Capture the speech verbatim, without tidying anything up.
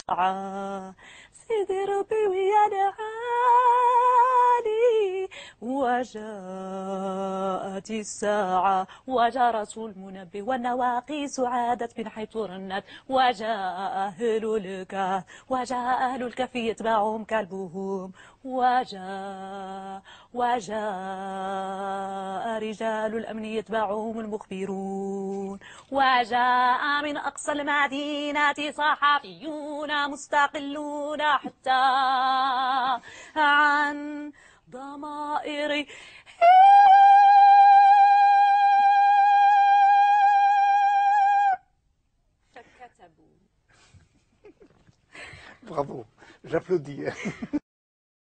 سيدي ربي ويا نعالي. وجاءت الساعة وجاء رسول المنبه والنواقيس عادت من حيث رنت. وجاء أهل الكهف وجاء أهل الكهف يتبعهم كلبهم. وجاء وجاء رجال الأمن يتبعهم المخبرون. وجاء من أقصى المدينة صحفيون مستقلون حتى عن ضمائر فكتبوا. Bravo, j'applaudis.